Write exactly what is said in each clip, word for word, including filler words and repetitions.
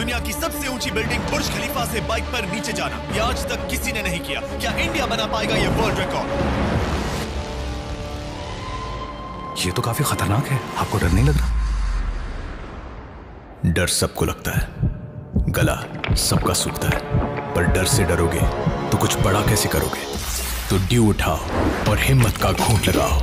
दुनिया की सबसे ऊंची बिल्डिंग बुर्ज खलीफा से बाइक पर नीचे जाना, ये आज तक किसी ने नहीं किया। क्या इंडिया बना पाएगा ये वर्ल्ड रिकॉर्ड? ये तो काफी खतरनाक है, आपको डर नहीं लग रहा? डर सबको लगता है, गला सबका सूखता है, पर डर से डरोगे तो कुछ बड़ा कैसे करोगे? तो ड्यू उठाओ और हिम्मत का घूंट लगाओ।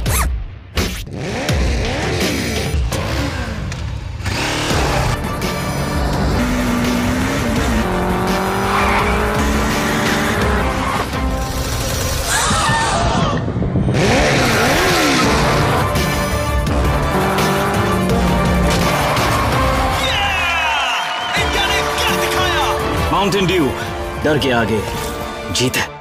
माउंटेन ड्यू, डर के आगे जीत है।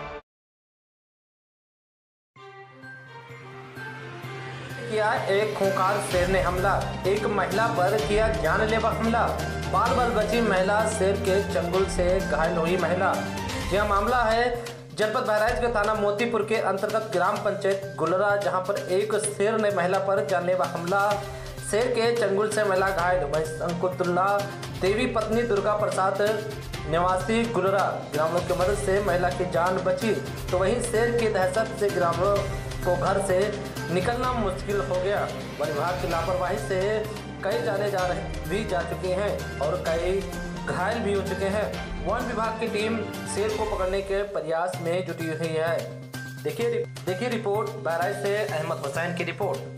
किया एक खूंखार शेर ने हमला, एक महिला पर किया जानलेवा हमला, बाल बाल बची महिला, शेर के चंगुल से घायल हुई महिला। यह मामला है जनपद बहराइच के थाना मोतीपुर के अंतर्गत ग्राम पंचायत गुलरा, जहां पर एक शेर ने महिला पर जानलेवा हमला, शेर के चंगुल से महिला घायल। वहीं अंकुतुल्ला देवी पत्नी दुर्गा प्रसाद निवासी गुलरा ग्रामीणों की मदद से महिला की जान बची, तो वहीं शेर की दहशत से ग्रामीणों को घर से निकलना मुश्किल हो गया। वन विभाग की लापरवाही से कई जाने जा रहे भी जा चुके हैं और कई घायल भी हो चुके हैं। वन विभाग की टीम शेर को पकड़ने के प्रयास में जुटी हुई है। देखिए देखिए रिपोर्ट बहराइच से अहमद हुसैन की रिपोर्ट।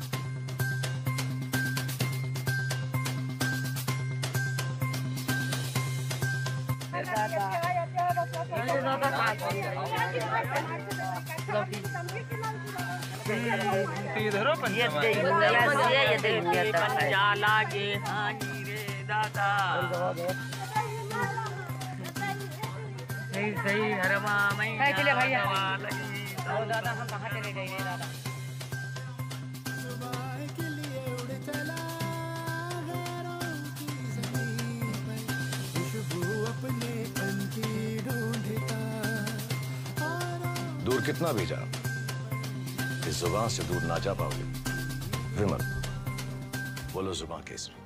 सही सही हरमा मैं चले भैया दादा हम कहाँ चले जाएंगे दादा। दूर कितना भी जा, इस जुबान से दूर ना जा पाओगे। विमल, बोलो जुबान केसरी।